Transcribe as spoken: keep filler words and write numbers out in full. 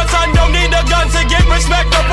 son don't need a gun to get respect up